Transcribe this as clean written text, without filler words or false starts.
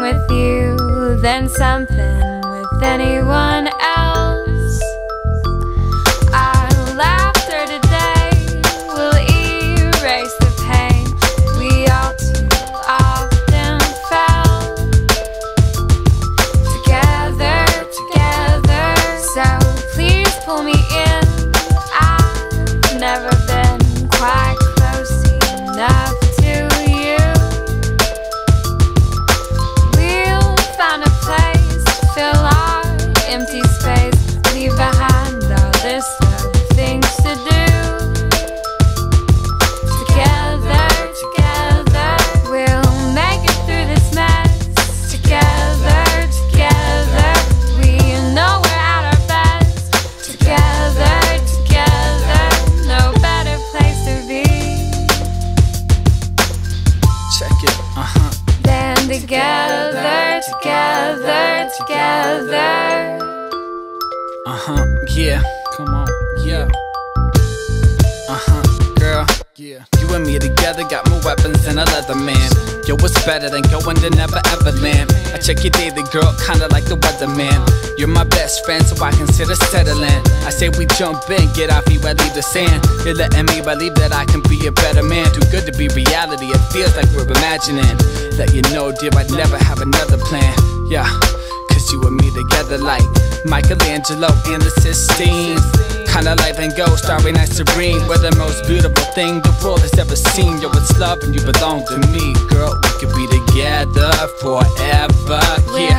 with you than something with anyone else. Our laughter today will erase the pain we all too often felt. Together, so please pull me in. I've never been quite close enough to you. We'll find a place to fill our empty space, leave behind all this stuff, things to do. Together, we'll make it through this mess. Together, we know we're at our best. Together, no better place to be. Check it, Than together. Yeah, come on, yeah. Girl, yeah. You and me together got more weapons than a leather man. Yo, what's better than going to never ever land? I check your daily, girl, kinda like the weatherman. You're my best friend, so I consider settling. I say we jump in, get our feet wet, leave the sand. You're letting me believe that I can be a better man. Too good to be reality, it feels like we're imagining. Let you know, dear, I'd never have another plan. Yeah, cause you and me together like Michelangelo and the Sistine. Kinda life and go, starry nights serene. We're the most beautiful thing the world has ever seen. Yo, it's love and you belong to me. Girl, we could be together forever, yeah.